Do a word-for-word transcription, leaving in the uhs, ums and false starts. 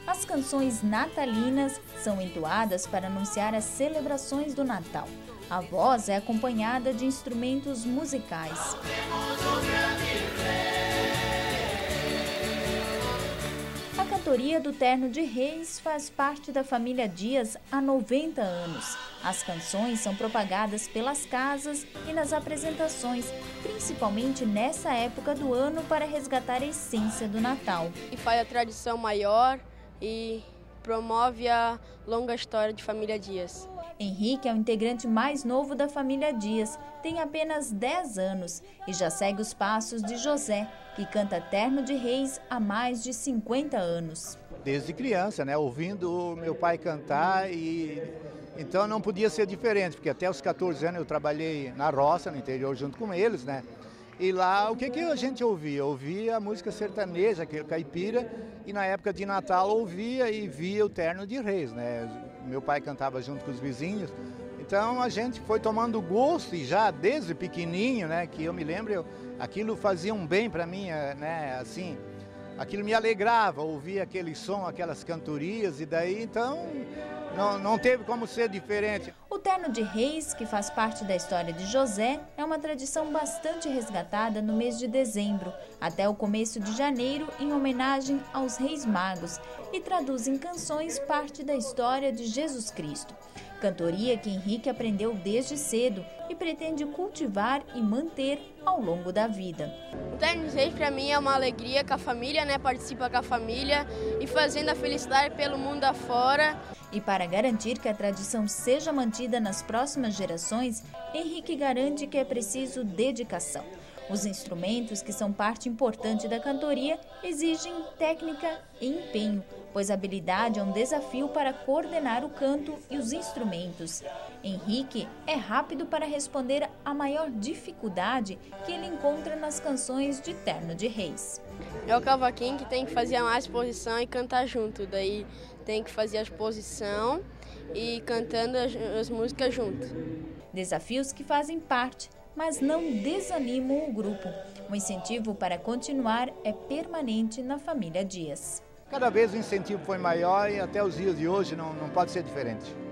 As canções natalinas são entoadas para anunciar as celebrações do Natal. A voz é acompanhada de instrumentos musicais. A cantoria do Terno de Reis faz parte da família Dias há noventa anos. As canções são propagadas pelas casas e nas apresentações, principalmente nessa época do ano, para resgatar a essência do Natal. E faz a tradição maior e promove a longa história de família Dias. Henrique é o integrante mais novo da família Dias, tem apenas dez anos e já segue os passos de José, que canta Terno de Reis há mais de cinquenta anos. Desde criança, né, ouvindo meu pai cantar, e então não podia ser diferente, porque até os quatorze anos eu trabalhei na roça, no interior, junto com eles, né? E lá, o que, que a gente ouvia? Ouvia a música sertaneja, aquele caipira, e na época de Natal ouvia e via o Terno de Reis, né? Meu pai cantava junto com os vizinhos, então a gente foi tomando gosto, e já desde pequenininho, né, que eu me lembro, eu, aquilo fazia um bem para mim, né, assim, aquilo me alegrava, ouvir aquele som, aquelas cantorias, e daí, então, não, não teve como ser diferente. O Terno de Reis, que faz parte da história de José, é uma tradição bastante resgatada no mês de dezembro, até o começo de janeiro, em homenagem aos Reis Magos, e traduz em canções parte da história de Jesus Cristo. Cantoria que Henrique aprendeu desde cedo e pretende cultivar e manter ao longo da vida. O Terno de Reis para mim é uma alegria com a família, né? Participa com a família e fazendo a felicidade pelo mundo afora. E para garantir que a tradição seja mantida nas próximas gerações, Henrique garante que é preciso dedicação. Os instrumentos, que são parte importante da cantoria, exigem técnica e empenho, pois a habilidade é um desafio para coordenar o canto e os instrumentos. Henrique é rápido para responder à maior dificuldade que ele encontra nas canções de Terno de Reis. É o cavaquinho que tem que fazer a exposição e cantar junto, daí tem que fazer a exposição e cantando as, as músicas junto. Desafios que fazem parte, mas não desanimam o grupo. O incentivo para continuar é permanente na família Dias. Cada vez o incentivo foi maior e até os dias de hoje não, não pode ser diferente.